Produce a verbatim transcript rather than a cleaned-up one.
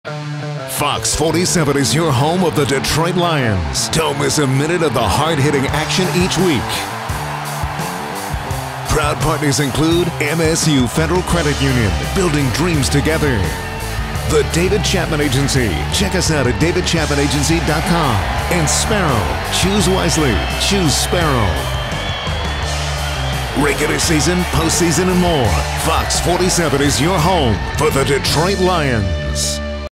Fox forty-seven is your home of the Detroit Lions. Don't miss a minute of the hard-hitting action each week. Proud partners include M S U Federal Credit Union, building dreams together. The David Chapman Agency. Check us out at david chapman agency dot com. And Sparrow. Choose wisely. Choose Sparrow. Regular season, postseason, and more. Fox forty-seven is your home for the Detroit Lions.